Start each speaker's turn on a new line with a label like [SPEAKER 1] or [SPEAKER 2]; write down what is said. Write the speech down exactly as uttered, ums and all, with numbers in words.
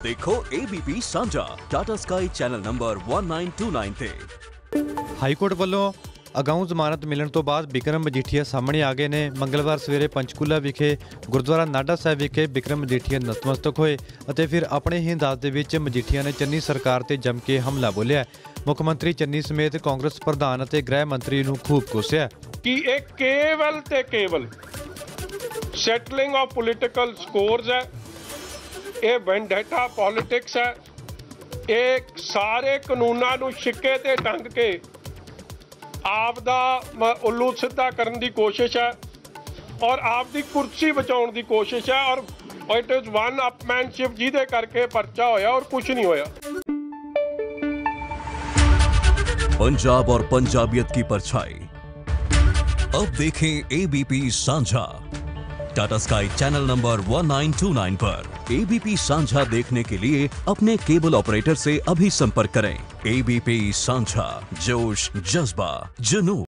[SPEAKER 1] देखो एबीपी साझा Tata Sky channel number one nine two nine ते।
[SPEAKER 2] ਹਾਈਕੋਰਟ ਵੱਲੋਂ ਅਗਾਊਂ ਜ਼ਮਾਨਤ ਮਿਲਣ ਤੋਂ ਬਾਅਦ ਬਿਕਰਮ ਮਜੀਠੀਆ ਸਾਹਮਣੇ ਆ ਗਏ ਨੇ। ਮੰਗਲਵਾਰ ਸਵੇਰੇ ਪੰਚਕੂਲਾ ਵਿਖੇ ਗੁਰਦੁਆਰਾ ਨਾਢਾ ਸਾਹਿਬ ਵਿਖੇ ਬਿਕਰਮ ਮਜੀਠੀਆ ਨਤਮਸਤਕ ਹੋਏ ਅਤੇ ਫਿਰ ਆਪਣੇ ਹੀ ਅੰਦਾਜ਼ ਦੇ ਵਿੱਚ ਮਜੀਠੀਆ ਨੇ ਚੰਨੀ ਸਰਕਾਰ ਤੇ ਜੰਮ ਕੇ ਹਮਲਾ ਬੋਲਿਆ। ਮੁੱਖ ਮੰਤਰੀ ਚੰਨੀ ਸਮੇਤ ਕਾਂਗਰਸ ਪ੍ਰਧਾਨ ਅਤੇ ਗ੍ਰਹਿ ਮੰਤਰੀ ਨੂੰ ਖੂਬ ਕੋਸਿਆ
[SPEAKER 3] ਕਿ ਇਹ ਕੇਵਲ ਤੇ ਕੇਵਲ ਸੈਟਲਿੰਗ ਆਫ ਪੋਲੀਟੀਕਲ ਸਕੋਰਸ ਹੈ, ਇਹ ਵੈਂਡੇਟਾ ਪੋਲਿਟਿਕਸ ਹੈ, ਇਹ ਸਾਰੇ ਕਾਨੂੰਨਾਂ ਨੂੰ ਛਿੱਕੇ ਤੇ ਟੰਗ ਕੇ ਆਪ ਦਾ ਉੱਲੂ ਸਿੱਧਾ ਕਰਨ ਦੀ ਕੋਸ਼ਿਸ਼ ਹੈ ਔਰ ਆਪ ਦੀ ਕੁਰਸੀ ਬਚਾਉਣ ਦੀ ਕੋਸ਼ਿਸ਼ ਹੈ ਔਰ ਇਟ ਇਜ਼ ਵਨ ਅਪਮੈਨਸ਼ਿਪ ਜਿਹਦੇ ਕਰਕੇ ਪਰਚਾ ਹੋਇਆ ਔਰ ਕੁਝ ਨਹੀਂ ਹੋਇਆ।
[SPEAKER 1] पंजाब और पंजाबियत की परछाई अब देखें एबीपी साझा Tata Sky channel number one nine two nine पर। एबीपी साझा देखने के लिए अपने केबल ऑपरेटर से अभी संपर्क करें। एबीपी साझा, जोश, जज्बा, जुनून।